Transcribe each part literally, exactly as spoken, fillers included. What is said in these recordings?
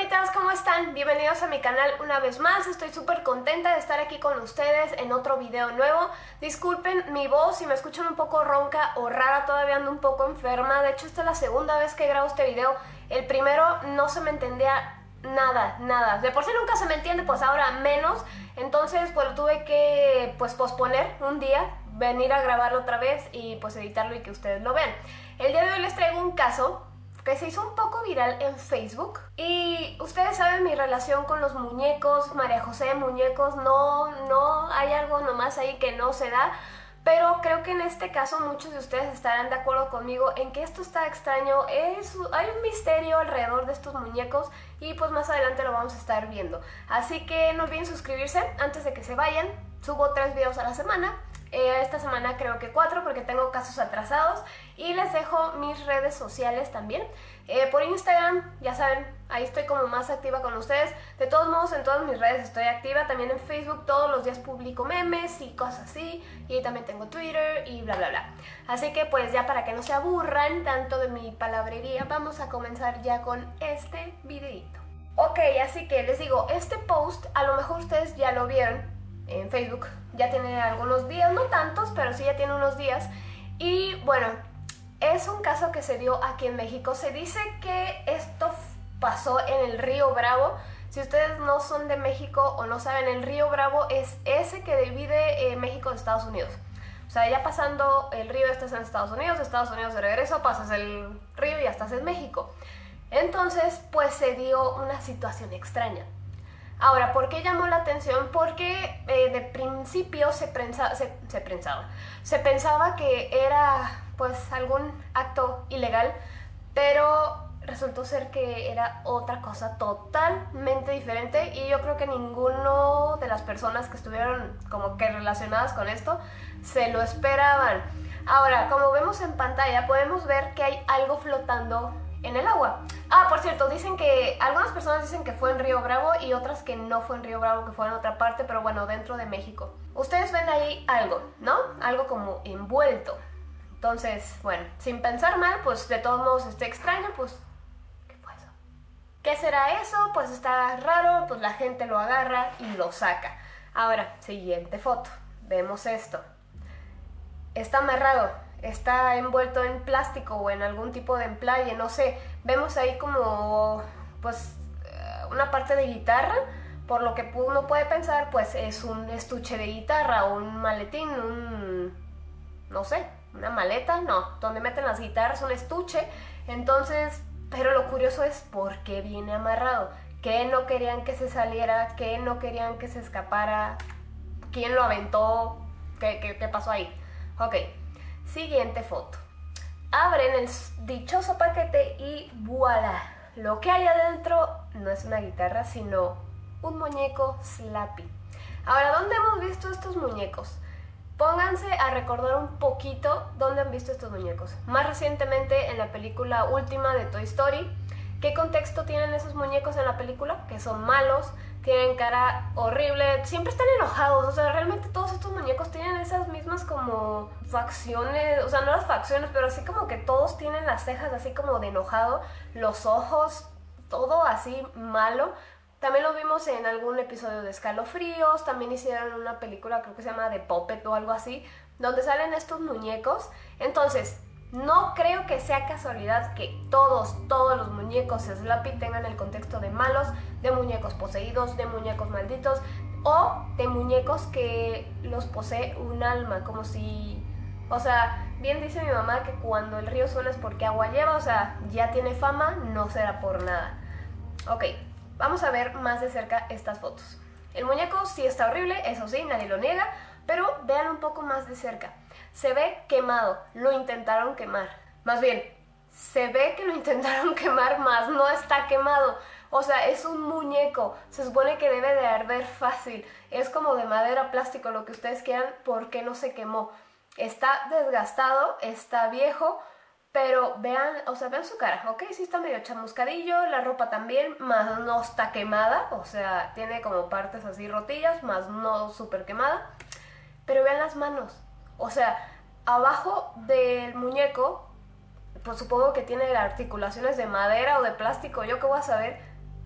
bonitas, ¿cómo están? Bienvenidos a mi canal una vez más. Estoy súper contenta de estar aquí con ustedes en otro video nuevo. Disculpen mi voz si me escuchan un poco ronca o rara, todavía ando un poco enferma. De hecho, esta es la segunda vez que grabo este video. El primero no se me entendía nada, nada. De por sí nunca se me entiende, pues ahora menos. Entonces, pues lo tuve que pues posponer un día, venir a grabarlo otra vez y pues editarlo y que ustedes lo vean. El día de hoy les traigo un caso que se hizo un poco viral en Facebook. Y ustedes saben mi relación con los muñecos, María José, muñecos, no, no hay algo nomás ahí que no se da. Pero creo que en este caso muchos de ustedes estarán de acuerdo conmigo en que esto está extraño. Es, hay un misterio alrededor de estos muñecos y pues más adelante lo vamos a estar viendo. Así que no olviden suscribirse antes de que se vayan. Subo tres videos a la semana. Eh, esta semana creo que cuatro porque tengo casos atrasados. Y les dejo mis redes sociales también. Eh, por Instagram, ya saben, ahí estoy como más activa con ustedes. De todos modos, en todas mis redes estoy activa. También en Facebook todos los días publico memes y cosas así. Y también tengo Twitter y bla bla bla. Así que pues ya para que no se aburran tanto de mi palabrería, vamos a comenzar ya con este videito. Ok, así que les digo, este post a lo mejor ustedes ya lo vieron en Facebook. Ya tiene algunos días, no tantos, pero sí ya tiene unos días. Y bueno, es un caso que se dio aquí en México. Se dice que esto pasó en el Río Bravo. Si ustedes no son de México o no saben, el Río Bravo es ese que divide eh, México de Estados Unidos. O sea, ya pasando el río estás en Estados Unidos, de Estados Unidos de regreso, pasas el río y ya estás en México. Entonces, pues se dio una situación extraña. Ahora, ¿por qué llamó la atención? Porque eh, de principio se, prensa, se, se, prensaba, se pensaba que era pues algún acto ilegal, pero resultó ser que era otra cosa totalmente diferente y yo creo que ninguno de las personas que estuvieron como que relacionadas con esto se lo esperaban. Ahora, como vemos en pantalla, podemos ver que hay algo flotando en el agua. Ah, por cierto, dicen que algunas personas dicen que fue en Río Bravo y otras que no fue en Río Bravo, que fue en otra parte, pero bueno, dentro de México. Ustedes ven ahí algo, ¿no? Algo como envuelto. Entonces, bueno, sin pensar mal, pues de todos modos está extraño, pues, ¿qué fue eso? ¿Qué será eso? Pues está raro, pues la gente lo agarra y lo saca. Ahora, siguiente foto. Vemos esto. Está amarrado. Está envuelto en plástico o en algún tipo de emplaye, no sé. Vemos ahí como, pues, una parte de guitarra. Por lo que uno puede pensar, pues, es un estuche de guitarra o un maletín, un, no sé, una maleta, no, donde meten las guitarras, un estuche. Entonces, pero lo curioso es por qué viene amarrado. ¿Qué no querían que se saliera? ¿Qué no querían que se escapara? ¿Quién lo aventó? ¿Qué, qué, qué pasó ahí? Ok. Siguiente foto. Abren el dichoso paquete y ¡voilá! Lo que hay adentro no es una guitarra, sino un muñeco Slappy. Ahora, ¿dónde hemos visto estos muñecos? Pónganse a recordar un poquito dónde han visto estos muñecos. Más recientemente en la película última de Toy Story. ¿Qué contexto tienen esos muñecos en la película? Que son malos, tienen cara horrible, siempre están enojados. O sea, realmente todos estos muñecos tienen esas mismas como facciones, o sea, no las facciones, pero así como que todos tienen las cejas así como de enojado, los ojos, todo así malo. También lo vimos en algún episodio de Escalofríos, también hicieron una película, creo que se llama The Puppet o algo así, donde salen estos muñecos. Entonces, no creo que sea casualidad que todos, todos los muñecos Slappy tengan el contexto de malos, de muñecos poseídos, de muñecos malditos o de muñecos que los posee un alma, como si... O sea, bien dice mi mamá que cuando el río suena es porque agua lleva, o sea, ya tiene fama, no será por nada. Ok, vamos a ver más de cerca estas fotos. El muñeco sí está horrible, eso sí, nadie lo niega, pero vean un poco más de cerca. Se ve quemado, lo intentaron quemar. Más bien, se ve que lo intentaron quemar, más no está quemado. O sea, es un muñeco, se supone que debe de arder fácil. Es como de madera, plástico, lo que ustedes quieran, ¿por qué no se quemó? Está desgastado, está viejo, pero vean, o sea, vean su cara, ok, sí está medio chamuscadillo, la ropa también, más no está quemada, o sea, tiene como partes así rotillas, más no súper quemada. Pero vean las manos. O sea, abajo del muñeco, pues supongo que tiene articulaciones de madera o de plástico, yo qué voy a saber,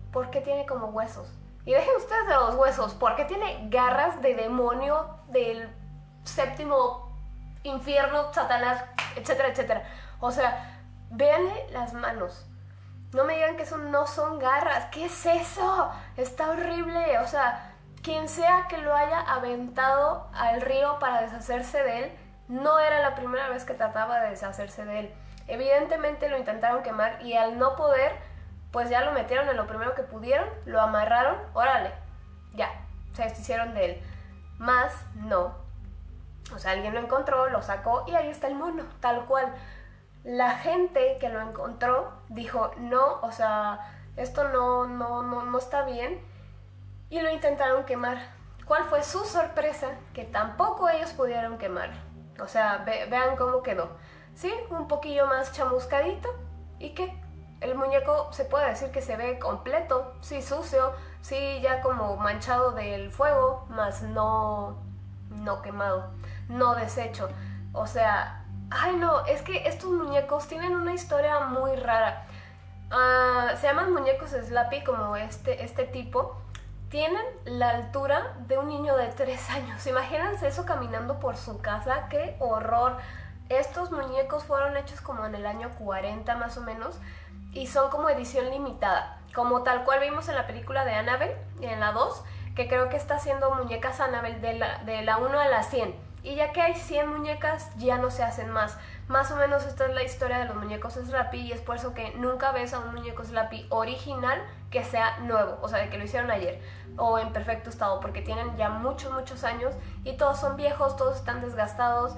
¿por qué tiene como huesos? Y dejen ustedes de los huesos, ¿por qué tiene garras de demonio del séptimo infierno, Satanás, etcétera, etcétera? O sea, véanle las manos. No me digan que eso no son garras. ¿Qué es eso? Está horrible. O sea, quien sea que lo haya aventado al río para deshacerse de él, no era la primera vez que trataba de deshacerse de él. Evidentemente lo intentaron quemar y al no poder, pues ya lo metieron en lo primero que pudieron, lo amarraron, órale, ya, se deshicieron de él. Más no. O sea, alguien lo encontró, lo sacó y ahí está el mono, tal cual. La gente que lo encontró dijo, no, o sea, esto no, no, no, no está bien, y lo intentaron quemar. ¿Cuál fue su sorpresa? Que tampoco ellos pudieron quemar. O sea, ve, vean cómo quedó. Sí, un poquillo más chamuscadito. ¿Y qué? El muñeco se puede decir que se ve completo, sí sucio, sí ya como manchado del fuego, más no, no quemado, no deshecho. O sea, ay no, es que estos muñecos tienen una historia muy rara. Uh, se llaman muñecos Slappy, como este, este tipo. Tienen la altura de un niño de tres años. Imagínense eso caminando por su casa, qué horror. Estos muñecos fueron hechos como en el año cuarenta más o menos y son como edición limitada, como tal cual vimos en la película de Annabelle, en la dos, que creo que está haciendo muñecas Annabelle de la, de la uno a la cien. Y ya que hay cien muñecas, ya no se hacen más. Más o menos esta es la historia de los muñecos Slappy y es por eso que nunca ves a un muñeco Slappy original que sea nuevo, o sea, de que lo hicieron ayer o en perfecto estado, porque tienen ya muchos, muchos años y todos son viejos, todos están desgastados,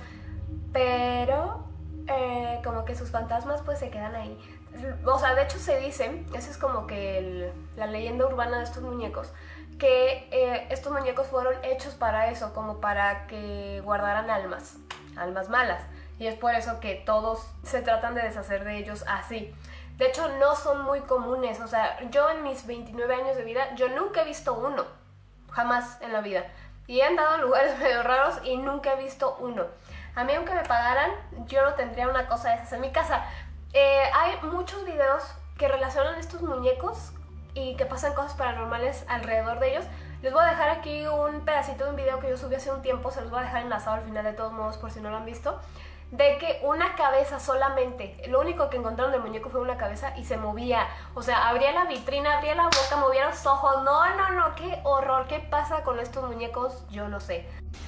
pero eh, como que sus fantasmas pues se quedan ahí. O sea, de hecho se dice, esa es como que el, la leyenda urbana de estos muñecos, que eh, estos muñecos fueron hechos para eso, como para que guardaran almas, almas malas. Y es por eso que todos se tratan de deshacer de ellos así. De hecho, no son muy comunes. O sea, yo en mis veintinueve años de vida, yo nunca he visto uno. Jamás en la vida. Y he andado en lugares medio raros y nunca he visto uno. A mí, aunque me pagaran, yo no tendría una cosa de esas en mi casa. Eh, hay muchos videos que relacionan estos muñecos y que pasan cosas paranormales alrededor de ellos. Les voy a dejar aquí un pedacito de un video que yo subí hace un tiempo. Se los voy a dejar enlazado al final de todos modos por si no lo han visto. De que una cabeza solamente, lo único que encontraron del muñeco fue una cabeza y se movía. O sea, abría la vitrina, abría la boca, movía los ojos. No, no, no, qué horror. ¿Qué pasa con estos muñecos? Yo no sé.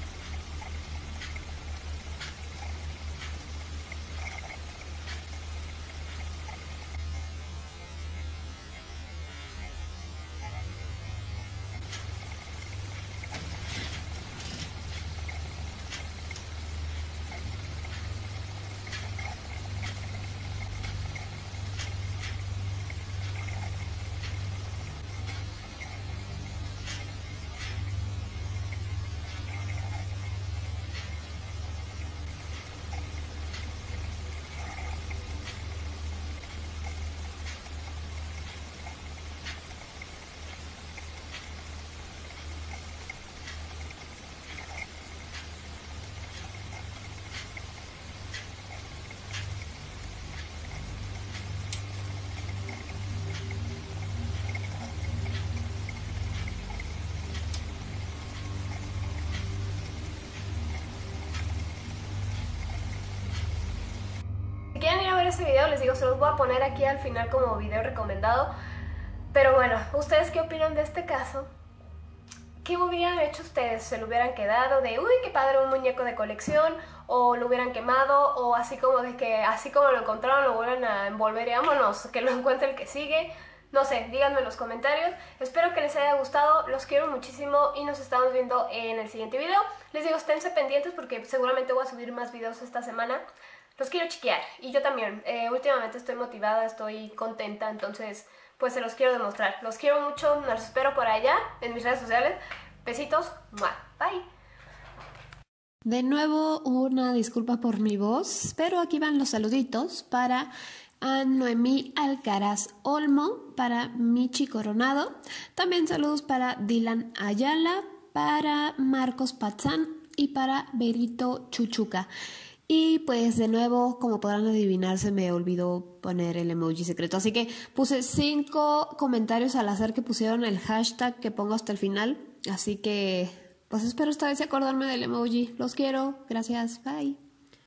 Si quieren ir a ver ese video, les digo, se los voy a poner aquí al final como video recomendado. Pero bueno, ¿ustedes qué opinan de este caso? ¿Qué hubieran hecho ustedes? ¿Se lo hubieran quedado de, uy, qué padre, un muñeco de colección? ¿O lo hubieran quemado? ¿O así como de que, así como lo encontraron, lo vuelven a envolver y vámonos, que lo encuentre el que sigue? No sé, díganme en los comentarios. Espero que les haya gustado, los quiero muchísimo y nos estamos viendo en el siguiente video. Les digo, esténse pendientes porque seguramente voy a subir más videos esta semana. Los quiero chiquear y yo también. Eh, últimamente estoy motivada, estoy contenta, entonces pues se los quiero demostrar. Los quiero mucho, los espero por allá en mis redes sociales. Besitos, bye. De nuevo una disculpa por mi voz, pero aquí van los saluditos para a Noemí Alcaraz Olmo, para Michi Coronado, también saludos para Dylan Ayala, para Marcos Pazán y para Berito Chuchuca. Y pues de nuevo, como podrán adivinar, se me olvidó poner el emoji secreto. Así que puse cinco comentarios al azar que pusieron el hashtag que pongo hasta el final. Así que pues espero esta vez acordarme del emoji. Los quiero. Gracias. Bye.